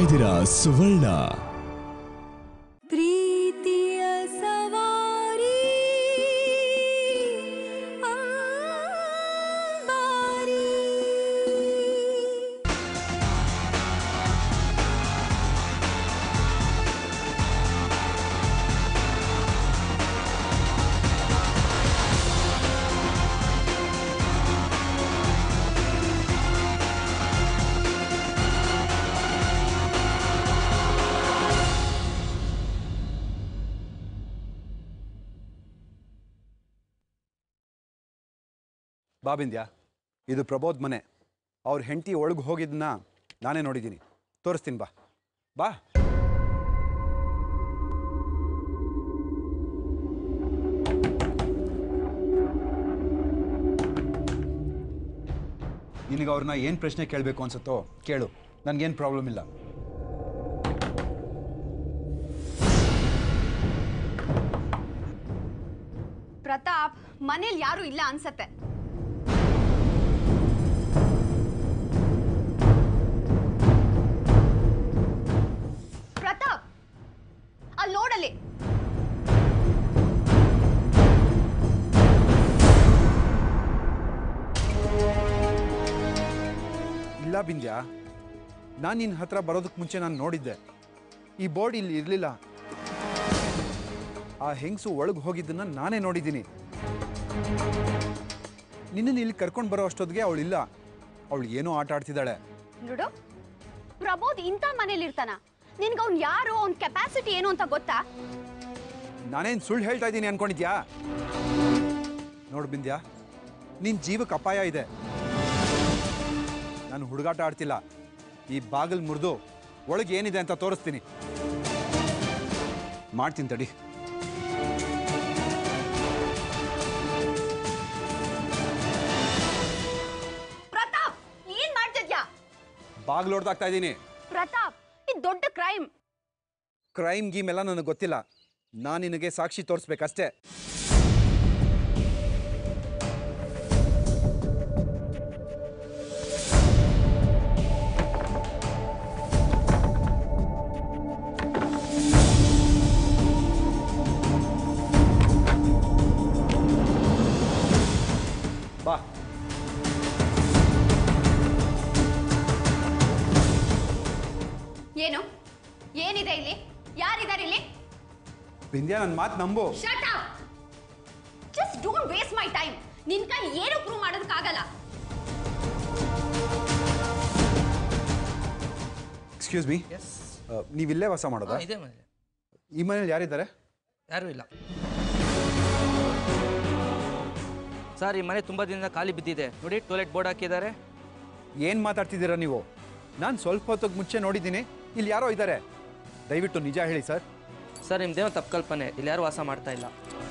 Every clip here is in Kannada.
ಇದ್ದೀರಾ ಸುವರ್ಣ. ಪ್ರೀತಿಯ ಸವಾರಿ ಅಂಬಾರಿ. ಬಾ ಬಿಂದ್ಯಾ, ಇದು ಪ್ರಬೋದ್ ಮನೆ. ಅವ್ರ ಹೆಂಡತಿ ಒಳಗೆ ಹೋಗಿದ್ದನ್ನ ನಾನೇ ನೋಡಿದ್ದೀನಿ. ತೋರಿಸ್ತೀನಿ ಬಾ. ಬಾ. ನಿನಗೆ ಅವ್ರನ್ನ ಏನು ಪ್ರಶ್ನೆ ಕೇಳಬೇಕು ಅನ್ಸುತ್ತೋ ಕೇಳು, ನನಗೇನು ಪ್ರಾಬ್ಲಮ್ ಇಲ್ಲ. ಪ್ರತಾಪ್, ಮನೇಲಿ ಯಾರು ಇಲ್ಲ ಅನ್ಸತ್ತೆ. ಪ್ರತಾಪ್, ಅಲ್ಲಿ ನೋಡಲಿ. ಇಲ್ಲ ಬಿಂದ್ಯಾ, ನಾನು ನಿನ್ನ ಹತ್ರ ಬರೋದಕ್ಕೆ ಮುಂಚೆ ನಾನು ನೋಡಿದ್ದೆ. ಈ ಬೋರ್ಡ್ ಇಲ್ಲಿ ಇರಲಿಲ್ಲ. ಆ ಹೆಂಗಸು ಒಳಗೆ ಹೋಗಿದ್ದನ್ನ ನಾನೇ ನೋಡಿದ್ದೀನಿ. ನಿನ್ನನ್ನು ಇಲ್ಲಿ ಕರ್ಕೊಂಡು ಬರೋ ಅಷ್ಟೊತ್ತಿಗೆ ಅವಳಿಲ್ಲ. ಅವಳು ಏನೋ ಆಟ ಆಡ್ತಿದ್ದಾಳೆ. ನೋಡು, ಪ್ರಬೋದ್ ಇಂಥ ಮನೇಲಿ ಇರ್ತಾನ? ನಿನ್ಗೆ ಅವ್ನು ಯಾರು, ಅವ್ನ ಕೆಪಾಸಿಟಿ ಏನು ಅಂತ ಗೊತ್ತಾ? ನಾನೇನು ಸುಳ್ಳು ಹೇಳ್ತಾ ಇದ್ದೀನಿ ಅನ್ಕೊಂಡಿದ್ಯಾ? ನೋಡು ಬಿಂದ್ಯಾ, ನಿನ್ನ ಜೀವಕ್ಕೆ ಅಪಾಯ ಇದೆ. ನಾನು ಹುಡುಗಾಟ ಆಡ್ತಿಲ್ಲ. ಈ ಬಾಗಿಲು ಮುರಿದು ಒಳಗೆ ಏನಿದೆ ಅಂತ ತೋರಿಸ್ತೀನಿ. ಮಾಡ್ತೀನಿ ತಡಿ. ಪ್ರತಾಪ್, ಏನ್ ಮಾಡ್ತಿದ್ಯಾ? ಬಾಗಿಲು ಹೊಡೆದಾಗ್ತಾ ಇದ್ದೀನಿ. ಪ್ರತಾಪ್, ಇದು ದೊಡ್ಡ ಕ್ರೈಮ್. ಕ್ರೈಮ್ ಗೀಮ್ ಎಲ್ಲ ನನಗೆ ಗೊತ್ತಿಲ್ಲ. ನಾನು ನಿನಗೆ ಸಾಕ್ಷಿ ತೋರಿಸ್ಬೇಕಷ್ಟೇ. ಬಾ. ಏನು ಏನಿದೆ ಇಲ್ಲಿ? ಯಾರಿದ್ದಾರೆ ಇಲ್ಲಿ? ಬಿಂದ್ಯಾ, ನನ್ನ ಮಾತು ನಂಬು. Shut up! Just don't waste my time. ನಿನ್ ಕೈ ಏನು ಪ್ರೂವ್ ಮಾಡೋದಕ್ಕಾಗಲ್ಲ. ಎಕ್ಸ್ಕ್ಯೂಸ್ ಮೀ, ನೀವಿಲ್ಲೇ ವಾಸ ಮಾಡೋದಾ? ಇದೆ ಮನೆ. ಈ ಮನೇಲಿ ಯಾರಿದ್ದಾರೆ? ಯಾರೂ ಇಲ್ಲ ಸರ್. ಈ ಮನೆ ತುಂಬ ದಿನದಿಂದ ಖಾಲಿ ಬಿದ್ದಿದೆ. ನೋಡಿ, ಟಾಯ್ಲೆಟ್ ಬೋರ್ಡ್ ಹಾಕಿದ್ದಾರೆ. ಏನು ಮಾತಾಡ್ತಿದ್ದೀರಾ ನೀವು? ನಾನು ಸ್ವಲ್ಪ ಹೊತ್ತಿಗೆ ಮುಂಚೆ ನೋಡಿದ್ದೀನಿ. ಇಲ್ಲಿ ಯಾರೋ ಇದ್ದಾರೆ. ದಯವಿಟ್ಟು ನಿಜ ಹೇಳಿ ಸರ್. ಸರ್, ನಿಮ್ದೇನೋ ತಪ್ಪು ಕಲ್ಪನೆ. ಇಲ್ಲಿ ಯಾರು ವಾಸ ಮಾಡ್ತಾ ಇಲ್ಲ.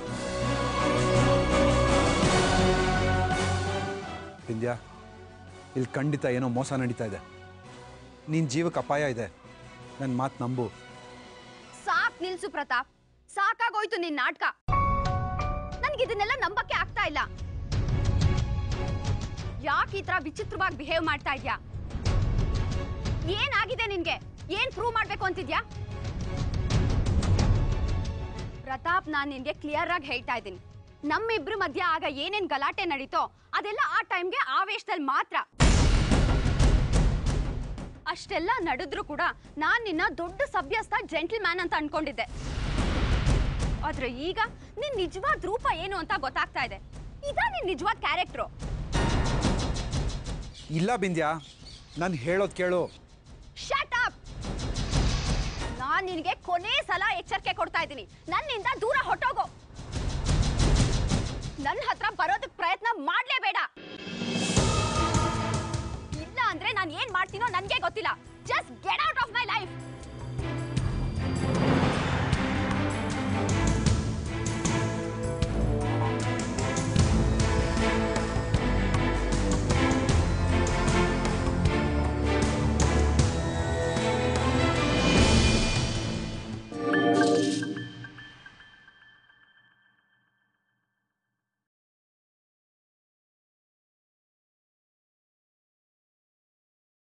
ಬಿಂದ್ಯಾ, ಇಲ್ಲಿ ಖಂಡಿತ ಏನೋ ಮೋಸ ನಡೀತಾ ಇದೆ. ನಿನ್ನ ಜೀವಕ್ಕೆ ಅಪಾಯ ಇದೆ. ನನ್ನ ಮಾತು ನಂಬು. ಸಾಕ್ ನಿಲ್ಸು ಪ್ರತಾಪ್, ಸಾಕಾಗೋಯ್ತು ನಿನ್ ನಾಟಕ. ನನ್ಗಿದನ್ನೆಲ್ಲ ನಂಬಕ್ಕೆ ಆಗ್ತಾ ಇಲ್ಲ. ಯಾಕೆ ಈ ತರ ವಿಚಿತ್ರವಾಗಿ ಬಿಹೇವ್ ಮಾಡ್ತಾ ಇದ್ಯಾ? ಏನಾಗಿದೆ ನಿನ್ಗೆ? ಏನ್ ಪ್ರೂವ್ ಮಾಡ್ಬೇಕು ಅಂತಿದ್ಯಾ? ಪ್ರತಾಪ್, ನಾನ್ ನಿನ್ಗೆ ಕ್ಲಿಯರ್ ಆಗಿ ಹೇಳ್ತಾ ಇದ್ದೀನಿ. ನಮ್ಮಿಬ್ರು ಮಧ್ಯ ಆಗ ಏನೇನ್ ಗಲಾಟೆ ನಡೀತೋ ಅದೆಲ್ಲ ಆ ಟೈಮ್ಗೆ ಆವೇಶದಲ್ಲಿ ಮಾತ್ರ. ಅಷ್ಟೆಲ್ಲ ನಡೆದ್ರು ಕೂಡ ನಾನ್ ನಿನ್ನ ದೊಡ್ಡ ಸಭ್ಯಸ್ಥ ಜೆಂಟಲ್ಮ್ಯಾನ್ ಅಂತ ಅನ್ಕೊಂಡಿದ್ದೆ. ಆದ್ರೆ ಈಗ ನಿನ್ ನಿಜವಾದ ರೂಪ ಏನು ಅಂತ ಗೊತ್ತಾಗ್ತಾ ಇದೆ. ಇದ ನಿನ್ ನಿಜವಾದ ಕ್ಯಾರೆಕ್ಟ್ರು. ಇಲ್ಲ ಬಿಂದ್ಯಾ, ನಾನು ಹೇಳೋದು ಕೇಳು. Shut up! ನಾನ್ ನಿನಗೆ ಕೊನೆ ಸಲ ಎಚ್ಚರಿಕೆ ಕೊಡ್ತಾ ಇದ್ದೀನಿ. ನನ್ನಿಂದ ದೂರ ಹೊಟ್ಟೋಗೋ. ನನ್ನ ಹತ್ರ ಬರೋದಕ್ಕೆ ಪ್ರಯತ್ನ ಮಾಡ್ಲೇಬೇಡ. ಇಲ್ಲ ಅಂದ್ರೆ ನಾನು ಏನ್ ಮಾಡ್ತೀನೋ ನನ್ಗೆ ಗೊತ್ತಿಲ್ಲ. Just get out of my life.